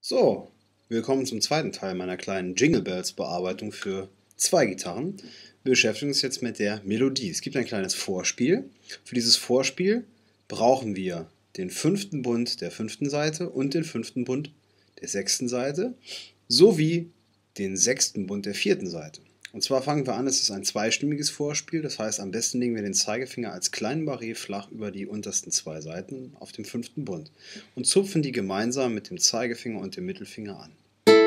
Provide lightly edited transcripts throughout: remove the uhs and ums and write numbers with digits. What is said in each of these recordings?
So, willkommen zum zweiten Teil meiner kleinen Jingle Bells Bearbeitung für zwei Gitarren. Wir beschäftigen uns jetzt mit der Melodie. Es gibt ein kleines Vorspiel. Für dieses Vorspiel brauchen wir den 5. Bund der 5. Seite und den 5. Bund der 6. Seite sowie den 6. Bund der 4. Seite. Und zwar fangen wir an, es ist ein zweistimmiges Vorspiel, das heißt, am besten legen wir den Zeigefinger als kleinen Barré flach über die untersten zwei Seiten auf dem 5. Bund und zupfen die gemeinsam mit dem Zeigefinger und dem Mittelfinger an.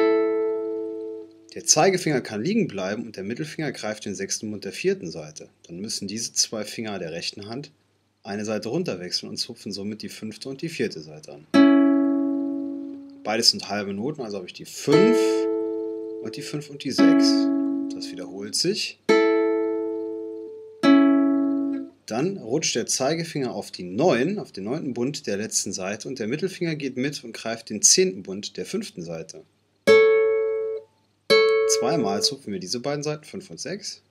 Der Zeigefinger kann liegen bleiben und der Mittelfinger greift den 6. Bund der 4. Seite. Dann müssen diese zwei Finger der rechten Hand eine Seite runter wechseln und zupfen somit die 5. und die 4. Seite an. Beides sind halbe Noten, also habe ich die 5 und die 5 und die 6. Das wiederholt sich. Dann rutscht der Zeigefinger auf die 9, auf den 9. Bund der letzten Seite und der Mittelfinger geht mit und greift den 10. Bund der 5. Seite. Zweimal zupfen wir diese beiden Seiten, 5 und 6.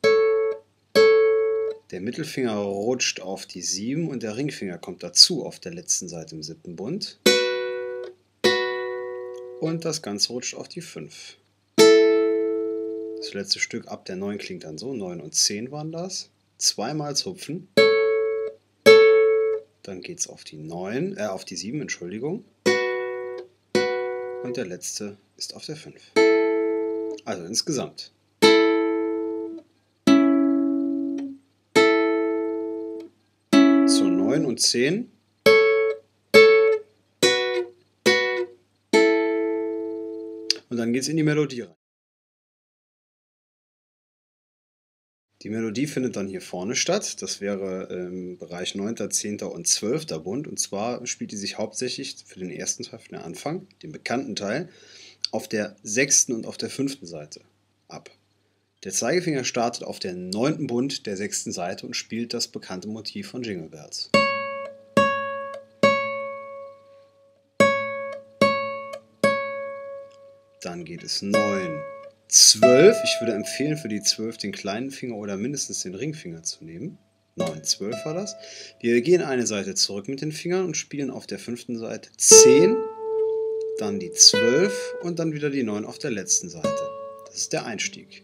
Der Mittelfinger rutscht auf die 7 und der Ringfinger kommt dazu auf der letzten Seite im 7. Bund. Und das Ganze rutscht auf die 5. Das letzte Stück ab der 9 klingt dann so, 9 und 10 waren das. Zweimal zupfen. Dann geht es auf die 7, Entschuldigung. Und der letzte ist auf der 5. Also insgesamt. Zur 9 und 10. Und dann geht es in die Melodie rein. Die Melodie findet dann hier vorne statt. Das wäre im Bereich 9., 10. und 12. Bund. Und zwar spielt die sich hauptsächlich für den ersten Teil, für den Anfang, den bekannten Teil, auf der 6. und auf der 5. Seite ab. Der Zeigefinger startet auf der 9. Bund der 6. Seite und spielt das bekannte Motiv von Jingle Bells. Dann geht es 9, 12. Ich würde empfehlen, für die 12 den kleinen Finger oder mindestens den Ringfinger zu nehmen. 9, 12 war das. Wir gehen eine Seite zurück mit den Fingern und spielen auf der 5. Seite 10, dann die 12 und dann wieder die 9 auf der letzten Seite. Das ist der Einstieg.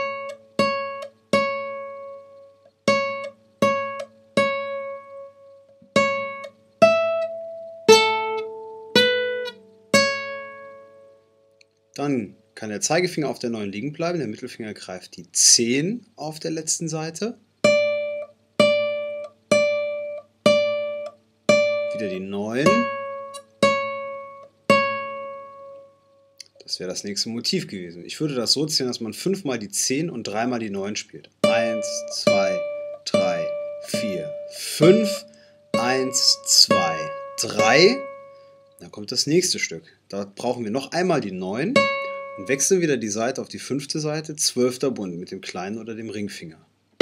Dann kann der Zeigefinger auf der 9 liegen bleiben, der Mittelfinger greift die 10 auf der letzten Seite. Wieder die 9. Das wäre das nächste Motiv gewesen. Ich würde das so zählen, dass man 5-mal die 10 und 3-mal die 9 spielt. 1, 2, 3, 4, 5. 1, 2, 3. Dann kommt das nächste Stück. Da brauchen wir noch einmal die 9 und wechseln wieder die Seite auf die 5. Seite, 12. Bund mit dem kleinen oder dem Ringfinger.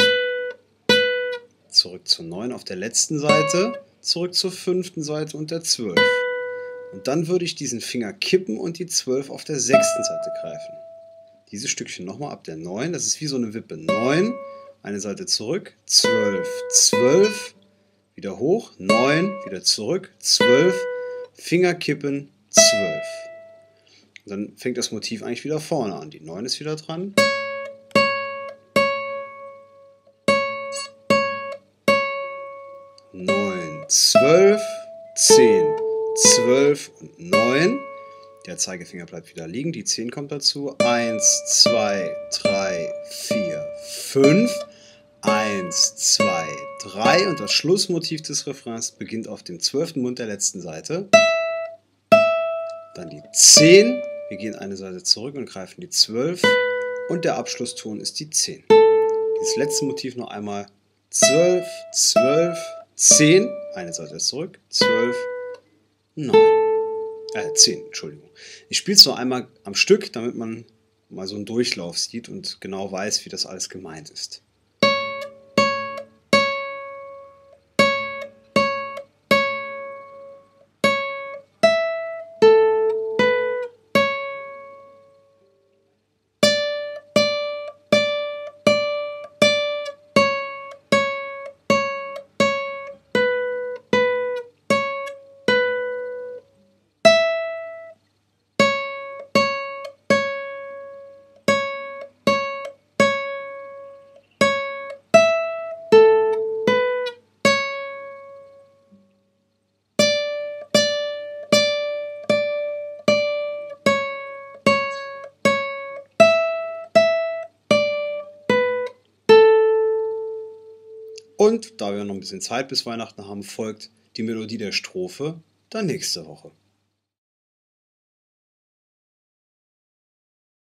Zurück zur 9 auf der letzten Seite, zurück zur 5. Seite und der 12. Und dann würde ich diesen Finger kippen und die 12 auf der 6. Seite greifen. Dieses Stückchen nochmal ab der 9, das ist wie so eine Wippe. 9, eine Seite zurück, 12, 12, wieder hoch, 9, wieder zurück, 12, Finger kippen, 12. Und dann fängt das Motiv eigentlich wieder vorne an. Die 9 ist wieder dran. Neun, 12, 10, 12 und 9. Der Zeigefinger bleibt wieder liegen, die 10 kommt dazu. 1, 2, 3, 4, 5. 1, 2, 3 und das Schlussmotiv des Refrains beginnt auf dem 12. Bund der letzten Seite. Dann die 10, wir gehen eine Seite zurück und greifen die 12 und der Abschlusston ist die 10. Dieses letzte Motiv noch einmal 12, 12, 10, eine Seite zurück, 12, 9. 10, Entschuldigung. Ich spiele es noch einmal am Stück, damit man mal so einen Durchlauf sieht und genau weiß, wie das alles gemeint ist. Und da wir noch ein bisschen Zeit bis Weihnachten haben, folgt die Melodie der Strophe dann nächste Woche.